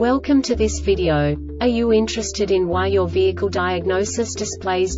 Welcome to this video. Are you interested in why your vehicle diagnosis displays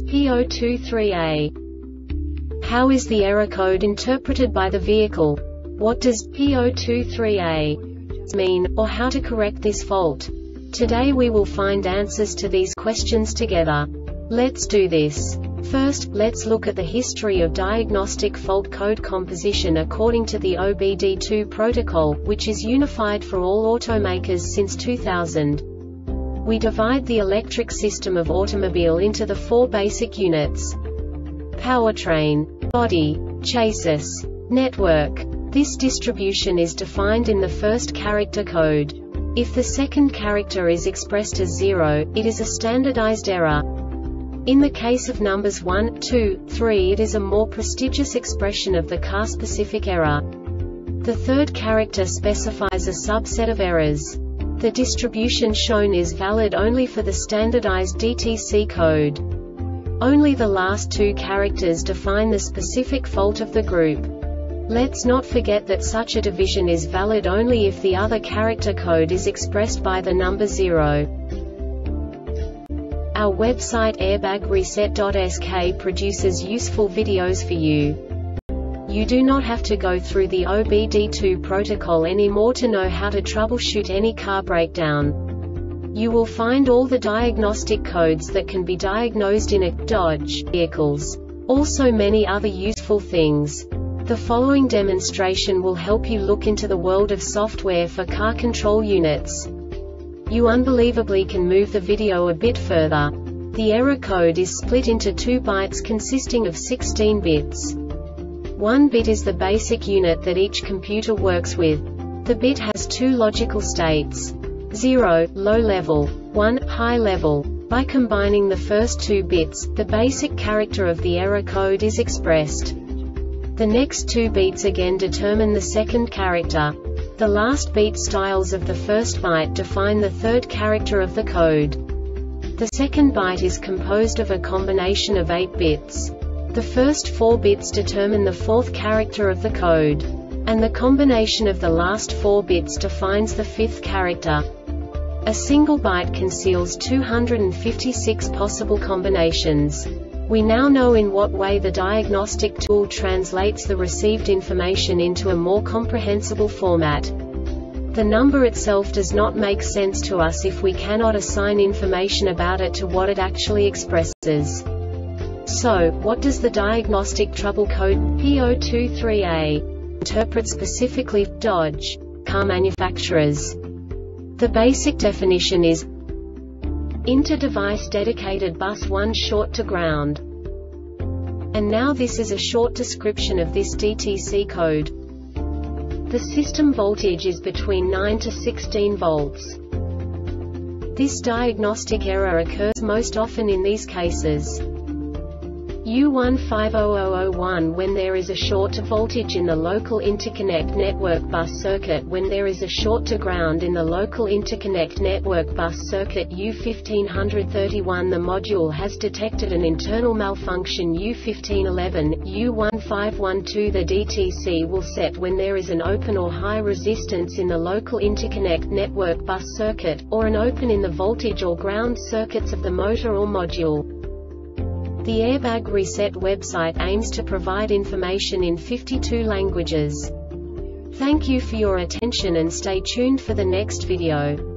P023A? How is the error code interpreted by the vehicle? What does P023A mean, or how to correct this fault? Today we will find answers to these questions together. Let's do this. First, let's look at the history of diagnostic fault code composition according to the OBD2 protocol, which is unified for all automakers since 2000. We divide the electric system of automobile into the four basic units: powertrain, body, chassis, network. This distribution is defined in the first character code. If the second character is expressed as 0, it is a standardized error. In the case of numbers 1, 2, 3, it is a more prestigious expression of the car-specific error. The third character specifies a subset of errors. The distribution shown is valid only for the standardized DTC code. Only the last two characters define the specific fault of the group. Let's not forget that such a division is valid only if the other character code is expressed by the number 0. Our website airbagreset.sk produces useful videos for you. You do not have to go through the OBD2 protocol anymore to know how to troubleshoot any car breakdown. You will find all the diagnostic codes that can be diagnosed in a Dodge vehicles. Also many other useful things. The following demonstration will help you look into the world of software for car control units. You unbelievably can move the video a bit further. The error code is split into 2 bytes consisting of 16 bits. 1 bit is the basic unit that each computer works with. The bit has 2 logical states: 0, low level, 1, high level. By combining the first 2 bits, the basic character of the error code is expressed. The next 2 beats again determine the second character. The last beat styles of the first byte define the third character of the code. The second byte is composed of a combination of 8 bits. The first 4 bits determine the fourth character of the code. And the combination of the last 4 bits defines the fifth character. A single byte conceals 256 possible combinations. We now know in what way the diagnostic tool translates the received information into a more comprehensible format. The number itself does not make sense to us if we cannot assign information about it to what it actually expresses. So, what does the diagnostic trouble code P023A interpret specifically for Dodge car manufacturers? The basic definition is inter-device dedicated bus 1 short to ground. And now this is a short description of this DTC code. The system voltage is between 9 to 16 volts. This diagnostic error occurs most often in these cases: U150001 when there is a short to voltage in the local interconnect network bus circuit. When there is a short to ground in the local interconnect network bus circuit. U1531 the module has detected an internal malfunction. U1511, U1512 the DTC will set when there is an open or high resistance in the local interconnect network bus circuit, or an open in the voltage or ground circuits of the motor or module. The Airbag Reset website aims to provide information in 52 languages. Thank you for your attention and stay tuned for the next video.